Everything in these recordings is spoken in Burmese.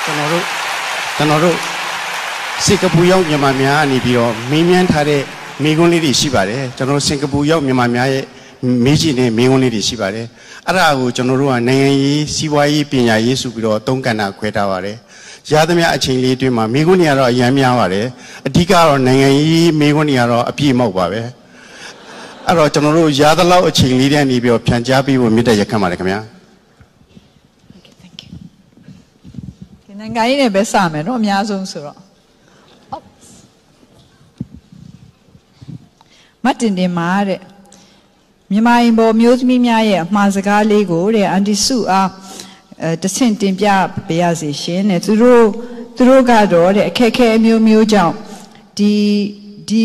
ကျွန်တော်တို့စင်ကာပူရောက်မြန်မာများအနေပြီးတော့မင်းမြန်းထားတဲ့မိကွန်းလေးတွေရှိပါတယ်ကျွန်တော်စင်ကာပူရောက်မြန်မာများရဲ့မေးကြည့်တဲ့မိကွန်းလေးတွေရှိပါတယ်အဲ့ဒါကိုကျွန်တော်တို့ကနိုင်ငံရေးစီးပွားရေးပညာရေးဆိုပြီးတော့သုံးကဏ္ဍခွဲထားပါတယ်ရသမျှအချိန်လေးအတွင်းမှာမိကွန်းတွေကတော့အများများပါတယ်အဓိကတော့နိုင်ငံရေးမိကွန်းတွေကတော့အပြည့်မောက်ပါပဲအဲ့တော့ကျွန်တော်တို့ရသလောက်အချိန်လေးတည်းနေပြီးတော့ဖြန့်ကြားပြီးဖို့မြစ်တဲ့ရခန့်ပါတယ်ခင်ဗျာဒီနိုင်ငံရေးနဲ့ပဲစမယ်နော်အများဆုံးဆိုတော့မတ်တင်တင်မာတဲ့မြန်မာရင်ပေါ်မျိုးသမီးများရဲ့အမှားစကားလေးကိုတဲ့အန်တီစုအားတဆင့်တင်ပြပေးရစီရှင်တဲ့သူတို့ကတော့တဲ့အခက်ခဲအမျိုးမျိုးကြောင့်ဒီ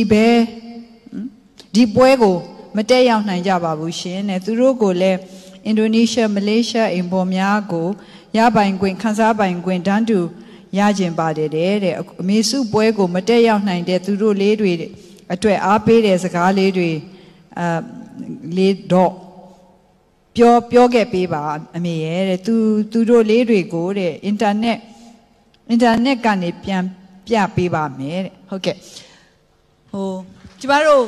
ပွဲကိုမတက်ရောက်နိုင်ကြပါဘူးရှင်တဲ့သူတို့ကိုလည်းအင်ဒိုနီးရှားမလေးရှားအိမ်ပေါ်များကိုရပိုင်ခွင့်ခန်းစားပိုင်ခွင့်တန်းတူရကျင်ပါတယ်တဲ့အမေစုပွဲကိုမတက်ရောက်နိုင်တဲ့သူတို့လေးတွေအတွက်အားပေးတဲ့စကားလေးတွေလေးတော့ပြောခဲ့ပေးပါအမေရဲ့တဲ့သူတို့လေးတွေကိုတဲ့အင်တာနက်ကနေပြန်ပြပေးပါမယ်တဲ့ဟုတ်ကဲ့ကျမတို့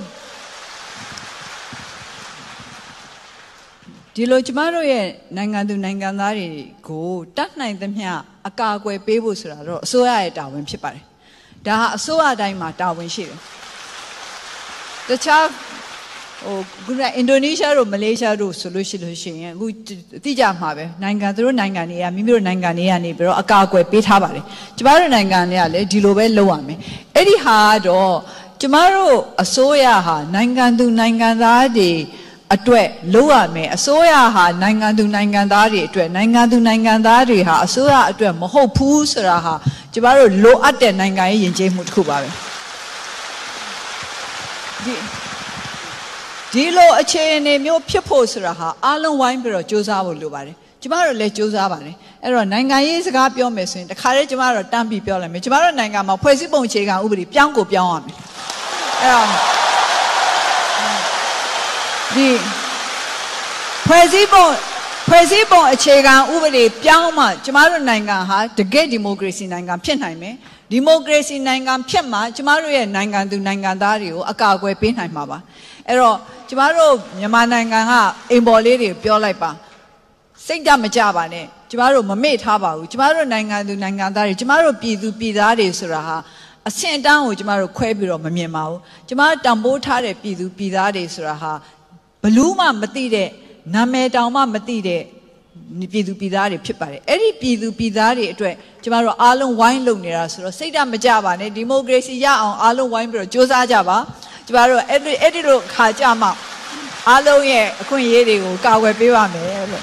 ဒီလိုကျမတို့ရဲ့နိုင်ငံသူနိုင်ငံသားတွေကိုတတ်နိုင်သမျှအကာအကွယ်ပေးဖို့ဆိုတာတော့အစိုးရရဲ့တာဝန်ဖြစ်ပါတယ်ဒါဟာအစိုးရအတိုင်းမှာတာဝန်ရှိတယ်တခြားခုနအင်ဒိုနီးရှားတို့မလေးရှားတို့ဆိုလို့ရှိရင်အခုသိကြမှာပဲနိုင်ငံသူတို့နိုင်ငံတွေကမိမိတို့နိုင်ငံတွေကနေပြီးတော့အကာအကွယ်ပေးထားပါတယ်ကျမတို့နိုင်ငံတွေကလည်းဒီလိုပဲလုပ်ရမယ်အဲ့ဒီဟာတော့ကျမတို့အစိုးရဟာနိုင်ငံသူနိုင်ငံသားတွေအတွက်လုပ်ရမယ်အစိုးရဟာနိုင်ငံသူနိုင်ငံသားတွေအတွက်နိုင်ငံသူနိုင်ငံသားတွေဟာအစိုးရအတွက်မဟုတ်ဘူးဆိုတာဟာကျမတို့လိုအပ်တဲ့နိုင်ငံရေးယဉ်ကျေးမှုတစ်ခုပါပဲဒီလိုအခြေအနေမျိုးဖြစ်ဖို့ဆိုတာဟာအားလုံးဝိုင်းပြီးတော့စူးစမ်းဖို့လိုပါတယ်ကျမတို့လည်းစူးစမ်းပါတယ်အဲ့တော့နိုင်ငံရေးစကားပြောမယ်ဆိုရင်တခါတည်းကျမတို့တန်းပြီးပြောလိုက်မယ်ကျမတို့နိုင်ငံမှာဖွဲ့စည်းပုံအခြေခံဥပဒေပြောင်းရမယ်အဲ့တော့ဒီဖွဲ့စည်းပုံအခြေခံဥပဒေပြောင်းမှကျမတို့နိုင်ငံဟာတကယ်ဒီမိုကရေစီနိုင်ငံဖြစ်နိုင်မယ်ဒီမိုကရေစီနိုင်ငံဖြစ်မှကျမတို့ရဲ့နိုင်ငံသူနိုင်ငံသားတွေကိုအကာအကွယ်ပေးနိုင်မှာပါအဲ့တော့ကျမတို့မြန်မာနိုင်ငံကအိမ်ပေါ်လေးတွေပြောလိုက်ပါစိတ်ဓာတ်မကြပါနဲ့ကျမတို့မမေ့ထားပါဘူးကျမတို့နိုင်ငံသူနိုင်ငံသားတွေကျမတို့ပြည်သူပြည်သားတွေဆိုတာဟာအဆင့်အတန်းကိုကျမတို့ခွဲပြီးတော့မမြင်ပါဘူးကျမတို့တန်ဖိုးထားတဲ့ပြည်သူပြည်သားတွေဆိုတာဟာဘလူးမှမသိတဲ့နာမည်တောင်မှမသိတဲ့ပြည်သူပြည်သားတွေဖြစ်ပါတယ်အဲ့ဒီပြည်သူပြည်သားတွေအတွက်ကျမတို့အားလုံးဝိုင်းလုပ်နေတာဆိုတော့စိတ်ဓာတ်မကြပါနဲ့ဒီမိုကရေစီရအောင်အားလုံးဝိုင်းပြီးတော့စူးစမ်းကြပါကျမတို့အဲ့ဒီလိုခါကြမှာအားလုံးရဲ့အခွင့်အရေးတွေကိုကာကွယ်ပေးပါမယ်လို့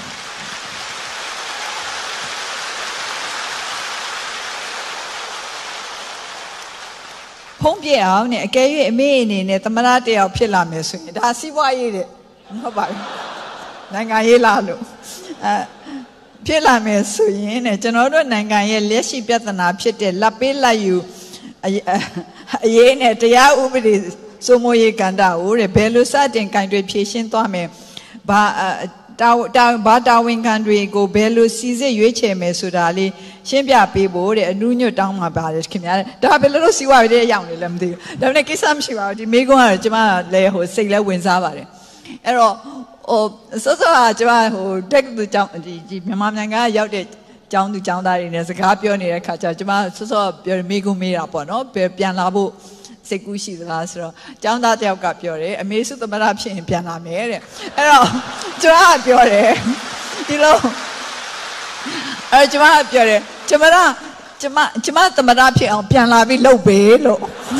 ဖုံးပြအောင်နဲ့အကယ်၍အမေအနေနဲ့သမဏတယောက်ဖြစ်လာမယ်ဆိုရင်ဒါစီးပွားရေးတဲ့ဟုတ်ပါဘူးနိုင်ငံရေးလာလို့ဖြစ်လာမယ်ဆိုရင်တဲ့ကျွန်တော်တို့နိုင်ငံရဲ့လက်ရှိပြဿနာဖြစ်တဲ့လက်ပေးလက်ယူအရေးနဲ့တရားဥပဒေစိုးမိုးရေးကဏ္ဍကိုတဲ့ဘယ်လိုစတင်ကင်တွေဖြည့်ရှင်းသွားမယ်ဘာတာဝန်ခံတွေကိုဘယ်လိုစီစစ်ရွေးချယ်မယ်ဆိုတာလေးရှင်းပြပေးဖို့တဲ့အနုညွတ်တောင်းမှာပါတယ်ခင်ဗျာဒါဘယ်လိုစီဝါရေးရောက်နေလဲမသိဘူးဒါပေမဲ့ကိစ္စမရှိပါဘူးဒီမိကုန်းကတော့ကျမလည်းစိတ်လဲဝင်စားပါတယ်အဲ့တော့စောစောကကျမတက်သူကျောင်းဒီမြန်မာနိုင်ငံကရောက်တဲ့ကျောင်းသူကျောင်းသားတွေနဲ့စကားပြောနေတဲ့ခါကျကျမစောစောပြောမိကုန်းမေးတာပေါ့နော်ပြန်လာဖို့စိတ်ကူးရှိသလားဆိုတော့ကျောင်းသားတယောက်ကပြောတယ်အမေစုသမရဖြစ်ရင်ပြန်လာမယ်တဲ့အဲ့တော့ကျမကပြောတယ်ဒီလိုကျမကပြောတယ်ကျမသမရဖြစ်အောင်ပြန်လာပြီးလုပ်ပေးလို့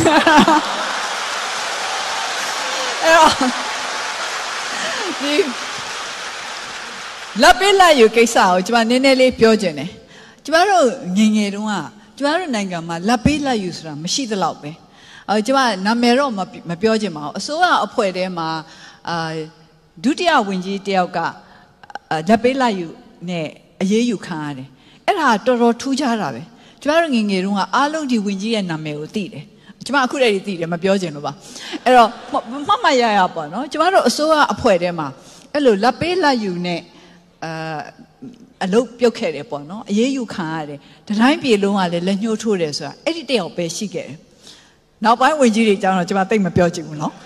အဲ့တော့ဒီလက်ပေးလက်ယူကိစ္စကိုကျမနည်းနည်းလေးပြောချင်တယ်ကျမတို့ငယ်ငယ်တုန်းကကျမတို့နိုင်ငံမှာလက်ပေးလက်ယူဆိုတာမရှိသလောက်ပဲကျမနာမည်တော့မပြောချင်ပါဘူးအစိုးရအဖွဲ့ထဲမှာဒုတိယဝန်ကြီးတယောက်ကလက်ပေးလက်ယူနဲ့အရေးယူခံရတယ်အဲ့ဒါတော်တော်ထူးခြားတာပဲကျမတို့ငယ်ငယ်တုန်းကအားလုံးဒီဝန်ကြီးရဲ့နာမည်ကိုသိတယ်ကျမအခုတည်းသိတယ်မပြောချင်လို့ပါအဲ့တော့မှတ်ရပေါ့နော်ကျမတို့အစိုးရအဖွဲ့ထဲမှာအဲ့လိုလက်ပေးလက်ယူနဲ့အလုပ်ပြုတ်ခဲ့တယ်ပေါ့နော်အရေးယူခံရတယ်တတိုင်းပြေလုံးကလည်းလက်ညှိုးထိုးတယ်ဆိုတာအဲ့ဒီတယောက်ပဲရှိခဲ့တယ်နောက်ပိုင်းဝင်ကြီးတွေကြောင်းတော့ကျွန်မသိမပြောချင်ဘူးနော်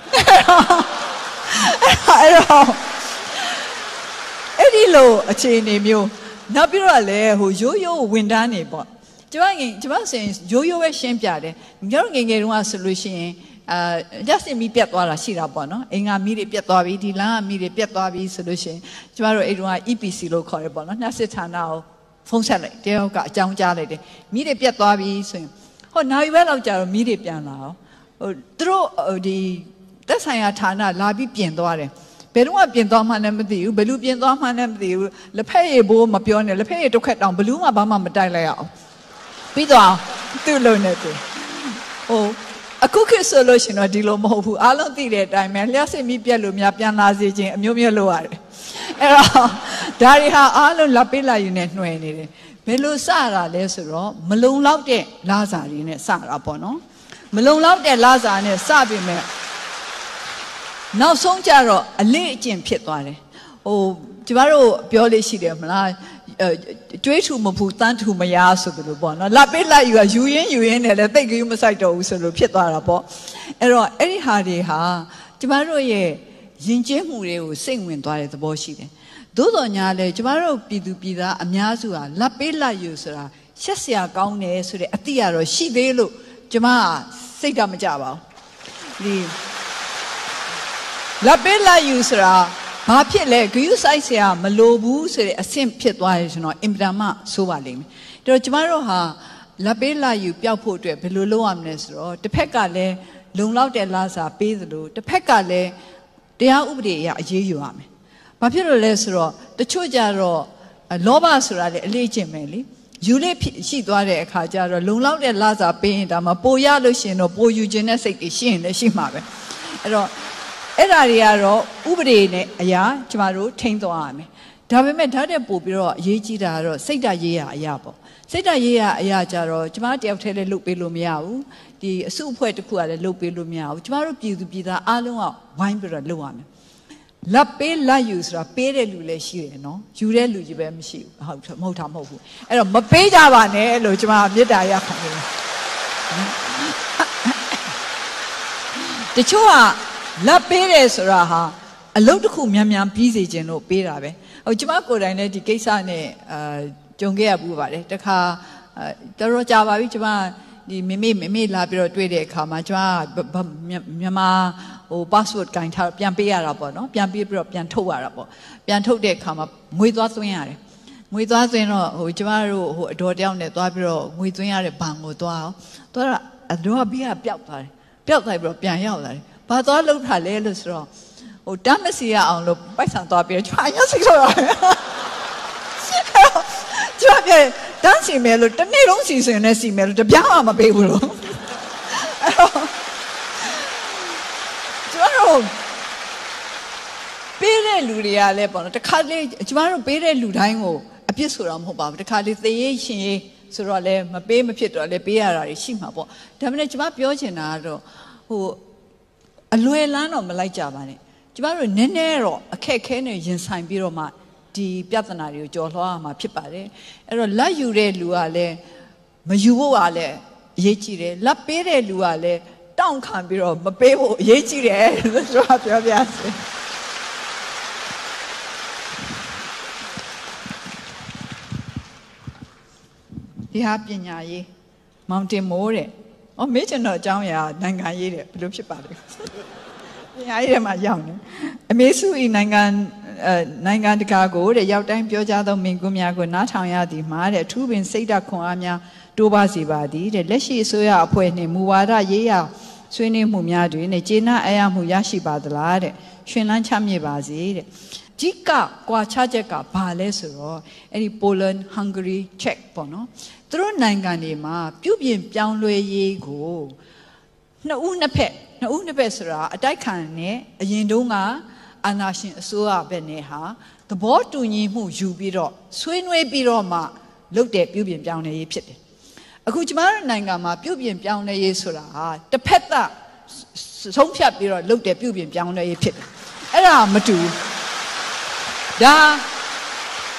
အဲ့ဒီလိုအခြေအနေမျိုးနောက်ပြီးတော့လည်းဟိုရိုးရိုးဝန်တန်းနေပေါ့ကျွန်မဆိုရင်ရိုးရိုးပဲရှင်းပြတယ်ငယ်ငယ်တုန်းကဆိုလို့ရှိရင်just မီးပြတ်သွားတာရှိတာပေါ့နော်အင်္ဂါမီးတွေပြတ်သွားပြီဒီလမ်းကမီးတွေပြတ်သွားပြီဆိုလို့ရှိရင်ကျမတို့အဲ့တုန်းက EPC လို့ခေါ်ရပေါ့နော်နှက်စစ်ဌာနကိုဖုန်းဆက်လိုက်တယောက်ကအကြောင်းကြားလိုက်တယ်မီးတွေပြတ်သွားပြီဆိုရင်ဟိုနောက်ပဲလောက်ကြာတော့မီးတွေပြန်လာအောင်ဟိုသူတို့ဒီသက်ဆိုင်ရာဌာနလာပြီးပြင်သွားတယ်ဘယ်တော့မှပြင်သွားမှလည်းမသိဘူးဘယ်လိုပြင်သွားမှလည်းမသိဘူးလက်ဖက်ရည်ဘိုးမပြောနဲ့လက်ဖက်ရည်တစ်ခက်တောင်ဘလူးမှဘာမှမတိုက်လိုက်ရအောင်ပြီးတော့သူ့လုံးနဲ့သူဟိုအခုခေတ်ဆိုလို့ရှင်တော့ဒီလိုမဟုတ်ဘူးအားလုံးသိတဲ့အတိုင်းပဲလျှက်စစ်မီးပြက်လို့များပြန်လာစေခြင်းအမျိုးမျိုးလုပ်ရတယ်အဲ့တော့ဒါတွေဟာအားလုံးလက်ပေးလိုက်ယူနေနှွယ်နေတယ်ဘယ်လိုစတာလဲဆိုတော့မလုံလောက်တဲ့လစာတွေနဲ့စတာပေါ့နော်မလုံလောက်တဲ့လစာနဲ့စပြီးမဲ့နောက်ဆုံးကျတော့အလေးအကျင့်ဖြစ်သွားတယ်ဟိုကျမတို့ပြောလို့ရှိတယ်မလားကျွေးထူမဖူတန်းထူမရဆိုသလိုပေါ့နော်လက်ပေးလိုက်ယူရင်းနဲ့လည်းတိတ်ကြီးမဆိုင်တော့ဘူးဆိုလို့ဖြစ်သွားတာပေါ့အဲ့တော့အဲ့ဒီဟာတွေဟာကျမတို့ရဲ့ယဉ်ကျေးမှုတွေကိုစိတ်ဝင်သွားတဲ့သဘောရှိတယ်သို့တော်ညာလဲကျမတို့ပြည်သူပြည်သားအများစုဟာလက်ပေးလိုက်ယူဆိုတာရှက်စရာကောင်းတယ်ဆိုတဲ့အတိအရတော့ရှိသေးလို့ကျမကစိတ်ဓာတ်မကြပါဘူးဒီလက်ပေးလိုက်ယူဆိုတာဘာဖြစ်လဲဂယုဆိုင်ဆရာမလိုဘူးဆိုတဲ့အဆင့်ဖြစ်သွားတယ်ဆိုတော့အင်ပဒမဆိုပါလိမ့်မယ်ဒါတော့ကျမတို့ဟာလက်ပေးလာယူပျောက်ဖို့အတွက်ဘယ်လိုလုပ်ရမလဲဆိုတော့တစ်ဖက်ကလည်းလုံလောက်တဲ့လစာပေးသလိုတစ်ဖက်ကလည်းတရားဥပဒေအရအရေးယူရမယ်ဘာဖြစ်လို့လဲဆိုတော့တချို့ကြတော့လောဘဆိုတာလေအလေးကျင့်မယ်လေယူလေးရှိသွားတဲ့အခါကျတော့လုံလောက်တဲ့လစာပေးရင်ဒါမှပိုရလို့ရှိရင်တော့ပိုယူခြင်းနဲ့စိတ်တွေရှိရင်လည်းရှိမှာပဲအဲ့တော့အဲ့ဒါတွေကတော့ဥပဒေနဲ့အရာကျမတို့ထိန်းသွားရမယ်ဒါပေမဲ့ဓာတ်တဲ့ပို့ပြီးတော့အရေးကြီးတာကတော့စိတ်ဓာတ်ရေးရအရာပေါ့စိတ်ဓာတ်ရေးရအရာကြတော့ကျမတယောက်တည်းလည်းလုပ်ပေးလို့မရဘူးဒီအစုအဖွဲ့တစ်ခုကလည်းလုပ်ပေးလို့မရဘူးကျမတို့ပြည်သူပြည်သားအားလုံးကဝိုင်းပြီးတော့လုပ်ရမယ်လက်ပေးလက်ယူဆိုတာပေးတဲ့လူလည်းရှိတယ်နော်ယူတဲ့လူကြီးပဲမရှိဘူးဟုတ်မဟုတ်ဘူးအဲ့တော့မပေးကြပါနဲ့လို့ကျမမေတ္တာရခံတယ်တချို့ကလက်ပေးတယ်ဆိုတာဟာအလုပ်တစ်ခုမြန်ပြီးစေခြင်းလို့ပေးတာပဲဟိုကျမကိုယ်တိုင်လည်းဒီကိစ္စနဲ့ကြုံခဲ့ရဘူးပါတယ်တခါတော်တော်ကြာပါပြီကျမဒီမေလာပြီးတော့တွေ့တဲ့အခါမှာကျမမြန်မာဟို password ကင်ထားပြန်ပေးရတာပေါ့နော်ပြန်ပေးပြီးတော့ပြန်ထုတ်ရတာပေါ့ပြန်ထုတ်တဲ့အခါမှာငွေသွားသွင်းရတယ်ငွေသွားသွင်းတော့ဟိုကျမတို့ဟိုအတော်တယောက်နဲ့သွားပြီးတော့ငွေသွင်းရတဲ့ဘဏ်ကိုသွားတော့အတော်ဘေးကပျောက်သွားတယ်ပျောက်သွားပြီးတော့ပြန်ရောက်လာတယ်ဘာသွားလှုပ်ထားလဲလို့ဆိုတော့ဟိုတမ်းမစီရအောင်လို့ပိုက်ဆံသွားပြီးတော့အရင်စိတ်ဆိုရတယ်ကျမပြတန်းစီမယ်လို့တနေ့လုံးစီစဉ်နေစီမယ်လို့တပြားမှမပေးဘူးလို့ကျမတို့ပေးတဲ့လူတွေကလည်းပေါ့နော်တခါလေကျမတို့ပေးတဲ့လူတိုင်းကိုအပြစ်ဆိုတာမဟုတ်ပါဘူးတခါလေသေရေးရှင်ရေးဆိုတော့လည်းမပေးမဖြစ်တော့လည်းပေးရတာတွေရှိမှာပေါ့ဒါပေမဲ့ကျမပြောချင်တာကတော့ဟိုအလွယ်လန်းတော့မလိုက်ကြပါနဲ့ကျမတို့နည်းနည်းတော့အခက်ခဲနဲ့ရင်ဆိုင်ပြီးတော့မှဒီပြဿနာတွေကိုကြော်လွှားရမှာဖြစ်ပါတယ်အဲ့တော့လက်ယူတဲ့လူကလည်းမယူဖို့ကလည်းအရေးကြီးတယ်လက်ပေးတဲ့လူကလည်းတောင့်ခံပြီးတော့မပေးဖို့အရေးကြီးတယ်လို့ကျွန်တော်ပြောပြစေဒီဟာပညာရေးမောင်တင်မိုးတဲ့မေ့ချင်တော့အကြောင်းအရာနိုင်ငံရေးတဲ့ဘယ်လိုဖြစ်ပါလဲပညာရေးထဲမှာရောက်နေအမေစုဤနိုင်ငံတကာကိုတဲ့ရောက်တိုင်းပြောကြားသောမိန့်ခွန်းများကိုနားထောင်ရသည်မှာတဲ့အထူးပင်စိတ်ဓာတ်ခွန်အားများတိုးပါစေပါသည်တဲ့လက်ရှိအစိုးရအဖွဲ့နှင့်မူဝါဒရေးရာဆွေးနွေးမှုများတွင်နဲ့ကျေနပ်အယမှုရရှိပါသလားတဲ့ရှင်လန်းချမြေပါစေတဲ့ဒီကကွာခြားချက်ကဘာလဲဆိုတော့အဲ့ဒီ Poland Hungary Czech ပေါ့နော်သူတို့နိုင်ငံတွေမှာပြုပြင်ပြောင်းလဲရေးကိုနှစ်ဦးနှစ်ဖက်ဆိုတာအတိုက်ခံနဲ့အရင်တုန်းကအာဏာရှင်အစိုးရဘက်နဲ့ဟာသဘောတူညီမှုယူပြီးတော့ဆွေးနွေးပြီးတော့မှလုပ်တဲ့ပြုပြင်ပြောင်းလဲရေးဖြစ်တယ်အခုကျမတို့နိုင်ငံမှာပြုပြင်ပြောင်းလဲရေးဆိုတာဟာတစ်ဖက်သက်ဆုံးဖြတ်ပြီးတော့လုပ်တဲ့ပြုပြင်ပြောင်းလဲရေးဖြစ်တယ်အဲ့ဒါမတူဘူးဒါ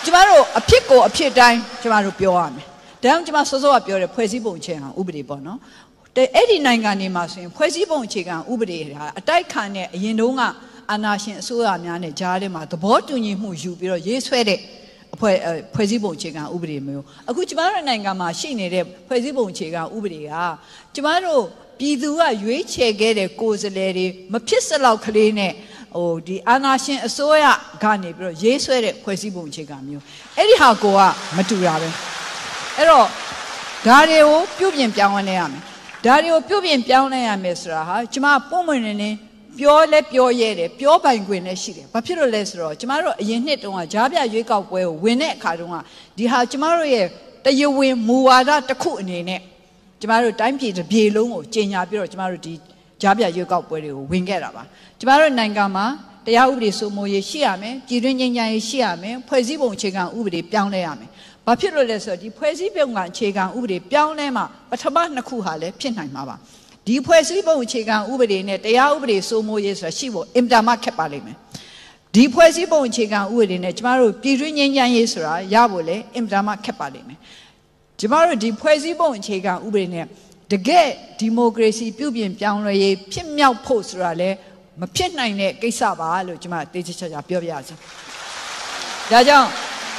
ကျမတို့အဖြစ်ကိုအဖြစ်တိုင်းကျမတို့ပြောရမယ်ဒါကြောင့်ကျမစောစောကပြောတယ်ဖွဲ့စည်းပုံအခြေခံဥပဒေပေါ့နော်အဲ့ဒီနိုင်ငံတွေမှာဆိုရင်ဖွဲ့စည်းပုံအခြေခံဥပဒေဟာအတိုက်ခံတဲ့အရင်တုန်းကအာဏာရှင်အစိုးရများနဲ့ကြားထဲမှာသဘောတူညီမှုယူပြီးတော့ရေးဆွဲတဲ့ဖွဲ့စည်းပုံအခြေခံဥပဒေမျိုးအခုကျမတို့နိုင်ငံမှာရှိနေတဲ့ဖွဲ့စည်းပုံအခြေခံဥပဒေကကျမတို့ပြည်သူကရွေးချယ်ခဲ့တဲ့ကိုယ်စားလှယ်တွေမဖြစ်စလောက်ကလေးနဲ့ဒီအာဏာရှင်အစိုးရကနေပြီးတော့ရေးဆွဲတဲ့ဖွဲ့စည်းပုံအခြေခံမျိုးအဲ့ဒီဟာကိုကမတူတာပဲအဲ့တော့ဒါတွေကိုပြုပြင်ပြောင်းလဲရမယ်ဒါတွေကိုပြုပြင်ပြောင်းလဲရမယ်ဆိုတာဟာကျမပုံမှန်နေပြောလဲပြောရဲတယ်ပြောပိုင်ခွင့်လည်းရှိတယ်ဘာဖြစ်လို့လဲဆိုတော့ကျမတို့အရင်နှစ်တုန်းကကြားပြရွေးကောက်ပွဲကိုဝင်တဲ့အခါတုန်းကဒီဟာကျမတို့ရဲ့တရားဝင်မူဝါဒတစ်ခုအနေနဲ့ကျမတို့တိုင်းပြည်တစ်ပြည်လုံးကိုကြီးညာပြီးတော့ကျမတို့ဒီကြားပြရွေးကောက်ပွဲတွေကိုဝင်ခဲ့တာပါကျမတို့နိုင်ငံမှာတရားဥပဒေစိုးမိုးရေးရှိရမယ်ပြည်တွင်းငြိမ်းချမ်းရေးရှိရမယ်ဖွဲ့စည်းပုံအခြေခံဥပဒေပြောင်းလဲရမယ်ဘာဖြစ်လို့လဲဆိုတော့ဒီဖွဲ့စည်းပုံကအခြေခံဥပဒေပြောင်းလဲမှပထမနှစ်ခုဟာလည်းဖြစ်နိုင်မှာပါဒီဖွဲ့စည်းပုံအခြေခံဥပဒေနဲ့တရားဥပဒေစိုးမိုးရေးဆိုတာရှိဖို့အင်တာမခက်ပါလိမ့်မယ်ဒီဖွဲ့စည်းပုံအခြေခံဥပဒေနဲ့ကျမတို့ပြည်တွင်းငြိမ်းချမ်းရေးဆိုတာရဖို့လည်းအင်တာမခက်ပါလိမ့်မယ်ကျမတို့ဒီဖွဲ့စည်းပုံအခြေခံဥပဒေနဲ့တကယ်ဒီမိုကရေစီပြုပြင်ပြောင်းလဲရေးဖြစ်မြောက်ဖို့ဆိုတာလည်းမဖြစ်နိုင်တဲ့ကိစ္စပါလို့ကျမတေးချာချာပြောပြရစီဒါကြောင့်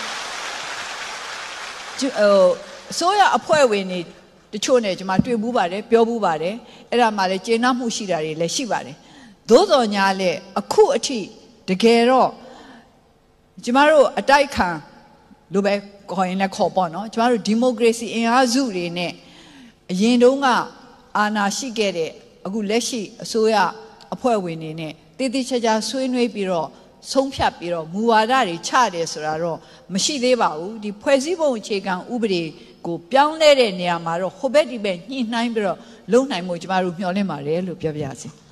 အစိုးရအဖွဲ့ဝင်တွေတချို့နဲ့ကျွန်မတွေ့ဘူးပါတယ်ပြောဘူးပါတယ်အဲ့ဒါမှလည်းကျေနပ်မှုရှိတာတွေလည်းရှိပါတယ်သို့တော်ညာလည်းအခုအထိတကယ်တော့ကျမတို့အတိုက်ခံလိုပဲခေါ်ရင်လည်းခေါ်ပေါ့နော်ကျမတို့ဒီမိုကရေစီအင်အားစုတွေနဲ့အရင်တုန်းကအာဏာရှိခဲ့တဲ့အခုလက်ရှိအစိုးရအဖွဲ့ဝင်တွေနဲ့တည်တည်ချာချာဆွေးနွေးပြီးတော့ဆုံးဖြတ်ပြီးတော့မူဝါဒတွေချတယ်ဆိုတာတော့မရှိသေးပါဘူးဒီဖွဲ့စည်းပုံအခြေခံဥပဒေကိုပြောင်းလဲတဲ့နေရာမှာတော့ဟိုဘက်ဒီဘက်ညှိနှိုင်းပြီးတော့လုံနိုင်မှုကျမတို့မျှော်လင့်ပါတယ်လို့ပြောပြရစီ